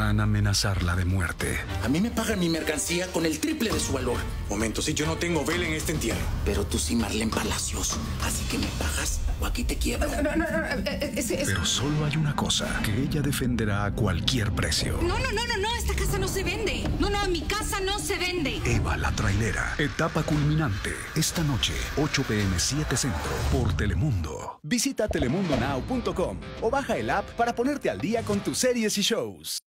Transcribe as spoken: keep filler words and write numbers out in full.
podrán amenazarla de muerte. A mí me pagan mi mercancía con el triple de su valor. Momento, si yo no tengo vela en este entierro. Pero tú sí, Marlene Palacios. Así que me pagas o aquí te quiebro. No, no, no, no, es, es... Pero solo hay una cosa que ella defenderá a cualquier precio. No, no, no, no, no, esta casa no se vende. No, no, mi casa no se vende. Eva la trailera. Etapa culminante. Esta noche, ocho p m siete Centro, por Telemundo. Visita telemundo now punto com o baja el app para ponerte al día con tus series y shows.